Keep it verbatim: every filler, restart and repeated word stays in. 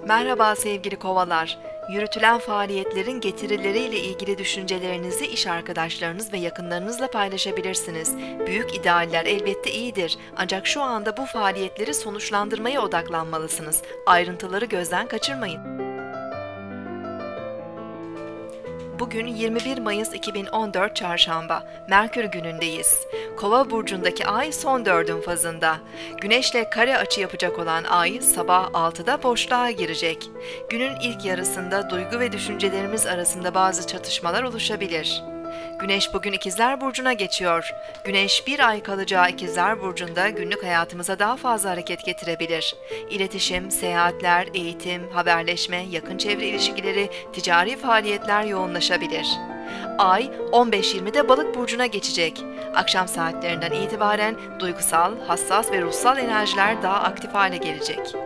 Merhaba sevgili kovalar. Yürütülen faaliyetlerin getirileriyle ilgili düşüncelerinizi iş arkadaşlarınız ve yakınlarınızla paylaşabilirsiniz. Büyük idealler elbette iyidir, ancak şu anda bu faaliyetleri sonuçlandırmaya odaklanmalısınız. Ayrıntıları gözden kaçırmayın. Bugün yirmi bir Mayıs iki bin on dört Çarşamba, Merkür günündeyiz. Kova burcundaki ay son dördün fazında. Güneşle kare açı yapacak olan ay sabah altıda boşluğa girecek. Günün ilk yarısında duygu ve düşüncelerimiz arasında bazı çatışmalar oluşabilir. Güneş bugün İkizler Burcu'na geçiyor. Güneş bir ay kalacağı İkizler Burcu'nda günlük hayatımıza daha fazla hareket getirebilir. İletişim, seyahatler, eğitim, haberleşme, yakın çevre ilişkileri, ticari faaliyetler yoğunlaşabilir. Ay on beş yirmide Balık Burcu'na geçecek. Akşam saatlerinden itibaren duygusal, hassas ve ruhsal enerjiler daha aktif hale gelecek.